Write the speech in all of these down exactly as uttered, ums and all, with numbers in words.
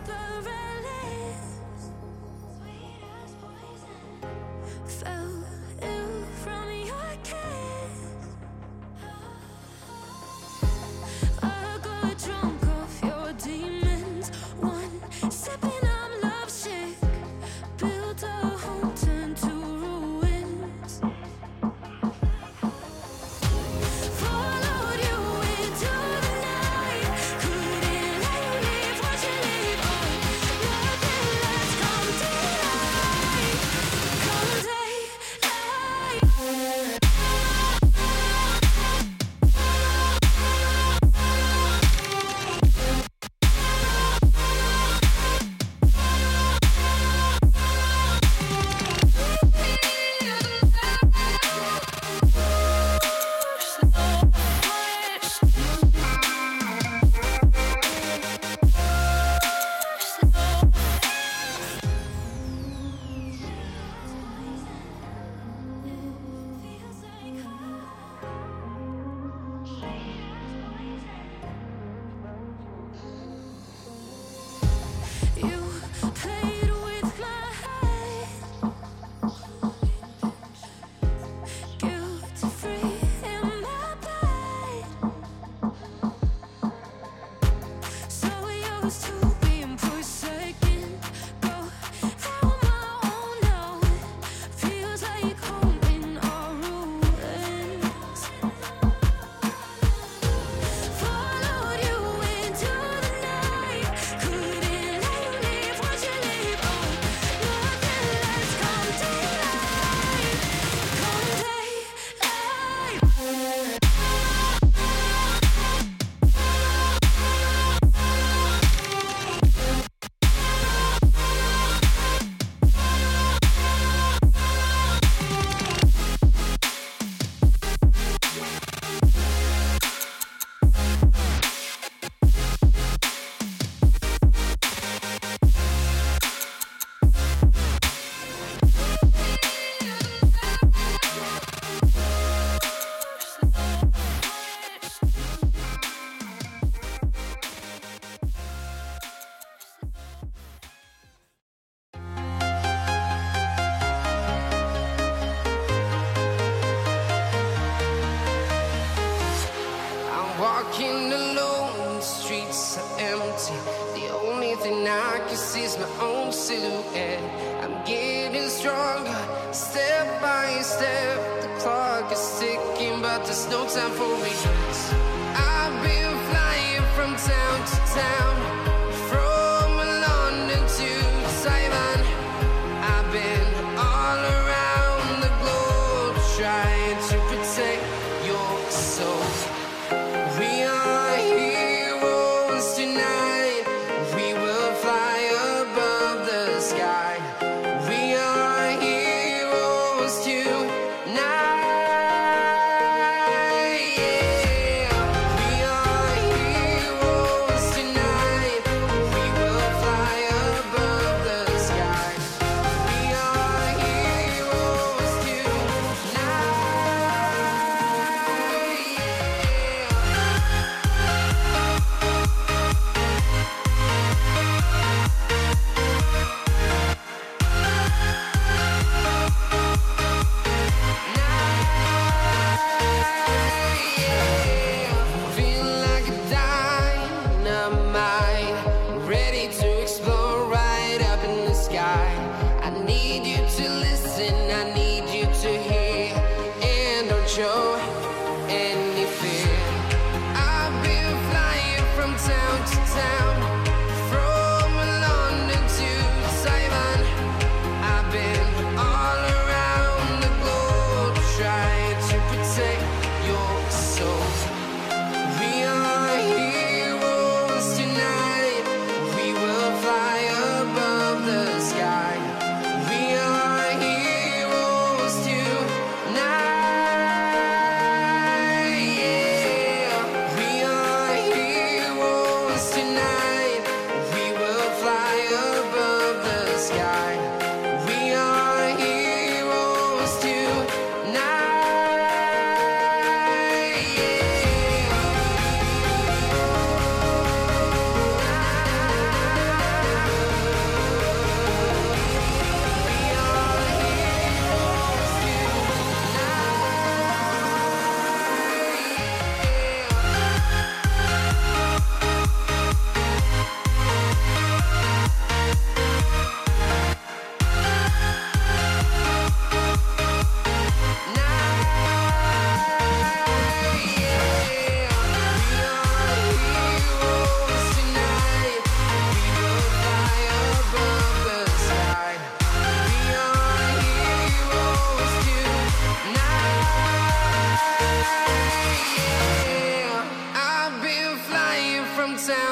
Walking alone, the streets are empty. The only thing I can see is my own silhouette. I'm getting stronger, step by step. The clock is ticking, but there's no time for regrets. I've been flying from town to town, from London to Taiwan. I've been all around the globe, trying to protect your soul. We are heroes tonight. We will fly above the sky. We are heroes tonight. Yeah. We are heroes tonight. We will fly above the sky. We are heroes tonight. Feeling like a dynamite, ready to explore right up in the sky. I need you to listen, I need you to hear, and don't show any fear. I've been flying from town to town, from London to Taiwan. I've been all around the globe, trying to protect your soul. We are heroes tonight. We will fly above the sky. We are heroes tonight. Yeah. We are heroes tonight.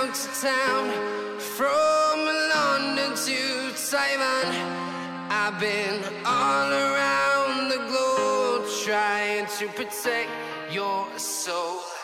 town to town, from London to Taiwan. I've been all around the globe trying to protect your soul.